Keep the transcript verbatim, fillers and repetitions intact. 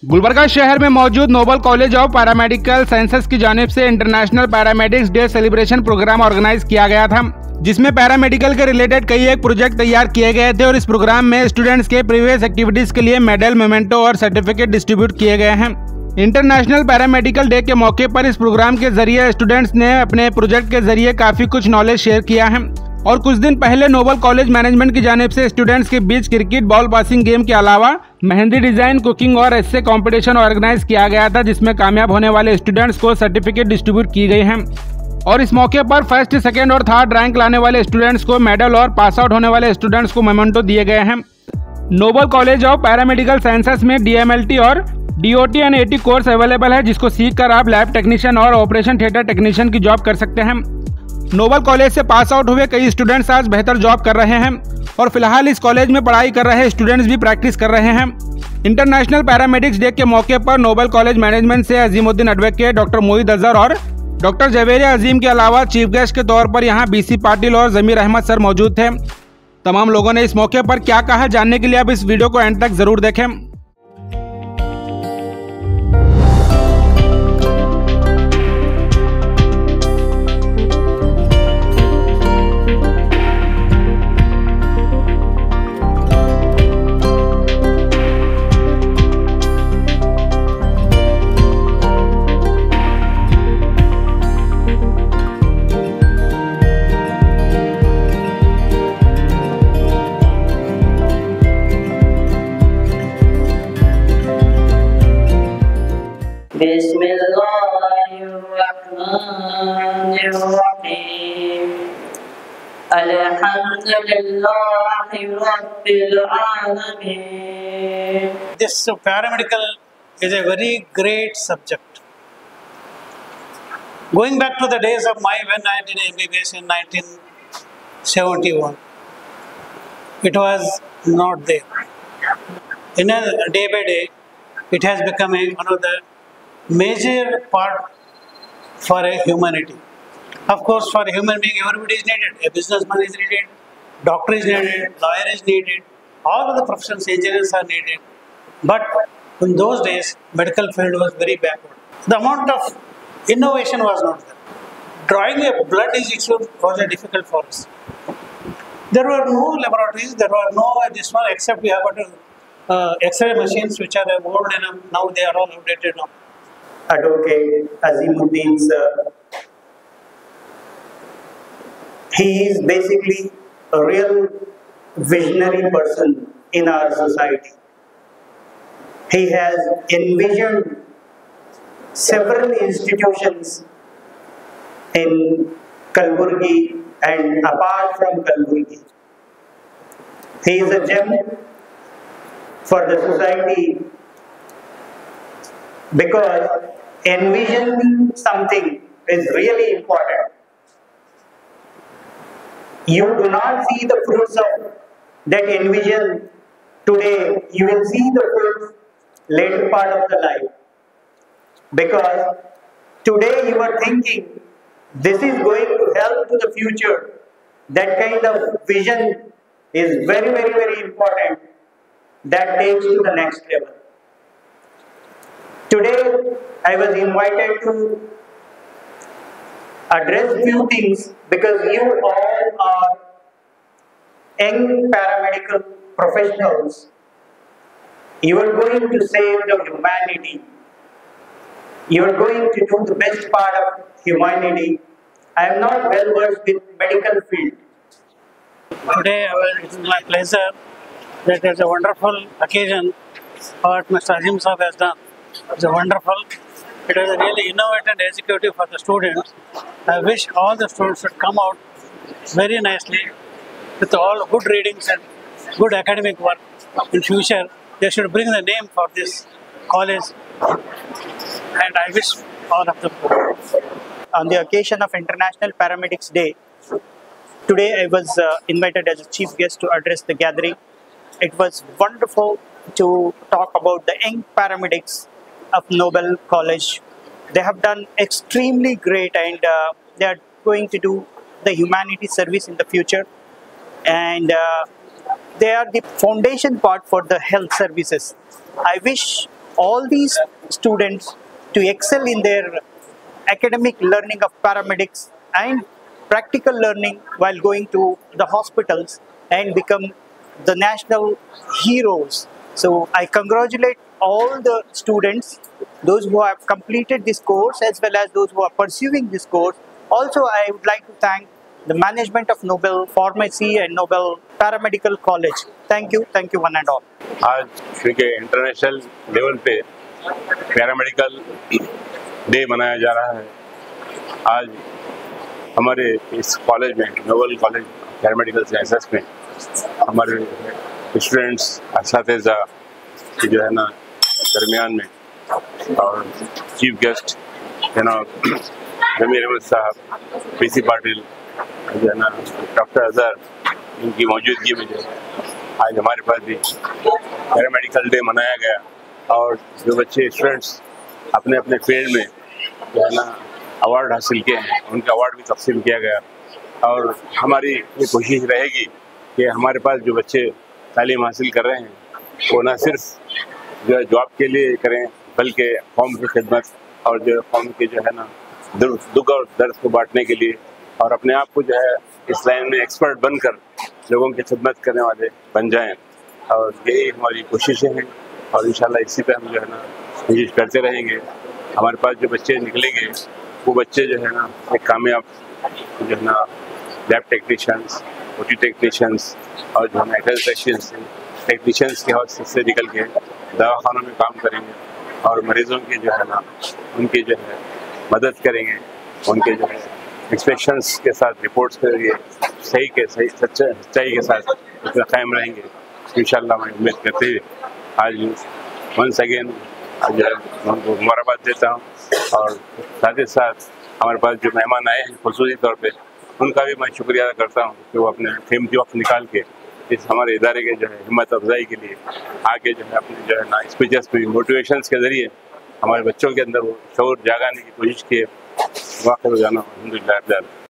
गुलबर्गा शहर में मौजूद Noble College of paramedical sciences की जानिब से international paramedics day celebration programme organise किया गया था, जिसमें पैरामेडिकल के रिलेटेड कई एक प्रोजेक्ट तैयार किए गए थे और इस प्रोग्राम में स्टूडेंट्स के प्रीवियस एक्टिविटीज के लिए मेडल, मोमेंटो और सर्टिफिकेट डिस्ट्रीब्यूट किए गए हैं। इंटरनेशनल पैरामेडिकल डे के मौके पर इस प्रोग्राम के जरिए स्टूडेंट्स ने अपने प्रोजेक्ट के जरिए काफी कुछ नॉलेज शेयर किया है और कुछ दिन पहले नोबल कॉलेज मैनेजमेंट की जानिब से स्टूडेंट्स के बीच क्रिकेट बॉल पासिंग गेम के अलावा मेहंदी डिजाइन, कुकिंग और एस्से कंपटीशन ऑर्गेनाइज किया गया था, जिसमें कामयाब होने वाले स्टूडेंट्स को सर्टिफिकेट डिस्ट्रीब्यूट की गई हैं और इस मौके पर फर्स्ट, सेकेंड और थर्ड रैंक लाने वाले स्टूडेंट्स को मेडल और पास आउट होने वाले स्टूडेंट्स को मोमेंटो दिए गए हैं। Noble College of paramedical sciences में डी एम एल टी और D O T and A T course available है, जिसको सीख कर आप लैब टेक्नीशियन और ऑपरेशन थिएटर टेक्नीशियन की जॉब कर सकते हैं। नोबल कॉलेज से पास आउट हुए कई स्टूडेंट्स आज बेहतर जॉब कर रहे हैं और फिलहाल इस कॉलेज में पढ़ाई कर रहे स्टूडेंट्स भी प्रैक्टिस कर रहे हैं। इंटरनेशनल पैरामेडिक्स डे के मौके पर नोबल कॉलेज मैनेजमेंट से अजीमुद्दीन एडवोकेट, डॉक्टर मोहित अजहर और डॉक्टर जवेर अजीम के अलावा चीफ गेस्ट के तौर पर यहां बी सी पाटिल और जमीर अहमद सर मौजूद थे। तमाम लोगों ने इस मौके पर क्या कहा, जानने के लिए आप इस वीडियो को एंड तक जरूर देखें। बिस्मिल्लाहिर्रहमानिर्रहीम अल्हम्दुलिल्लाहि रब्बिल आलमीन। This paramedical is a very great subject. Going back to the days of my when I did M B B S in nineteen seventy-one, it was not there. In a day by day, it has become a, one of the major part for a humanity. Of course, for a human being, everybody is needed. A businessman is needed, doctor is needed, lawyer is needed, all of the professions, engineers are needed. But in those days, medical field was very backward. The amount of innovation was not there. Drawing a blood is itself was a difficult for us. There were no laboratories, there were no this one, except we have got uh, X-ray machines which are old enough. Now they are all outdated now. Advocate Azimuddin sir, he is basically a real visionary person in our society. He has envisioned several institutions in Kalburgi and apart from Kalburgi. He is a gem for the society because envisioning something is really important. You do not see the fruits of that envision today, you will see the fruits later part of the life. Because today you are thinking this is going to help to the future. That kind of vision is very, very, very important. That takes to the next level. Today, I was invited to address few things because you all are young paramedical professionals. You are going to save the humanity. You are going to do the best part of humanity. I am not well versed with medical field. Today, it is my pleasure that it is a wonderful occasion what Mister Azim Sahab has done. It's a wonderful. It is a really innovative executive for the students. I wish all the students should come out very nicely with all good readings and good academic work. In future, they should bring the name for this college, and I wish all of them good. On the occasion of International Paramedics Day, today I was uh, invited as a chief guest to address the gathering. It was wonderful to talk about the young paramedics of Nobel College. They have done extremely great and uh, they are going to do the humanity service in the future. And uh, they are the foundation part for the health services. I wish all these students to excel in their academic learning of paramedics and practical learning while going to the hospitals and become the national heroes. So I congratulate all the students, those who have completed this course as well as those who are pursuing this course. Also, I would like to thank the management of Nobel Pharmacy and Nobel Paramedical College. Thank you, thank you one and all. आज क्योंकि international level पे paramedical day मनाया जा रहा है, आज हमारे इस कॉलेज में, नोबल कॉलेज पैरामेडिकल साइंसेस में, हमारे स्टूडेंट्स असातिज़ा की जो है ना दरमियान में, और चीफ गेस्ट जनाब जमीर अहमद साहब, पी सी पाटिल, जो है ना डॉक्टर अजहर, इनकी मौजूदगी में जो है आज हमारे पास भी पैरामेडिकल डे मनाया गया। और जो बच्चे स्टूडेंट्स अपने अपने फील्ड में जो है ना अवार्ड हासिल किए हैं, उनका अवार्ड भी तकसीम किया गया। और हमारी ये कोशिश रहेगी कि हमारे पास जो बच्चे तालीम हासिल कर रहे हैं वो ना सिर्फ जो है जॉब के लिए करें, बल्कि कौम की खिदमत और जो कौम के जो है ना दुख और दर्द को बांटने के लिए, और अपने आप को जो है इस लाइन में एक्सपर्ट बनकर लोगों की खिदमत करने वाले बन जाएं। और यही हमारी कोशिशें हैं और इंशाल्लाह इसी पे हम जो है ना कोशिश करते रहेंगे। हमारे पास जो बच्चे निकलेंगे वो बच्चे जो है ना एक कामयाब जो है ना लैब टेक्नीशियंस, ओटी टेक्नीशियंस और जो है ना टेक्नीशियंस टेक्नीशियंस के हौसले से निकल के दवाखानों में काम करेंगे और मरीजों की जो है ना उनकी जो है मदद करेंगे, उनके जो है इंस्पेक्शंस के साथ रिपोर्ट्स के जरिए सही के सही सच्चा सच्चाई के साथ उसमें कायम रहेंगे इंशाल्लाह। मैं उम्मीद करते हुए आज वंस अगेन जो है उनको मुबारकबाद देता हूँ, और साथ ही साथ हमारे पास जो मेहमान आए हैं खुसूसी तौर पे उनका भी मैं शुक्रिया अदा करता हूँ कि वो अपने कीमती वक्त निकाल के इस हमारे इदारे के जो है हिम्मत अफजाई के लिए आगे जो है अपने जो है ना स्पीचेस पे मोटिवेशंस के ज़रिए हमारे बच्चों के अंदर वो शऊर जागाने की कोशिश की है। वाक़ई जाना अल्हम्दुलिल्लाह।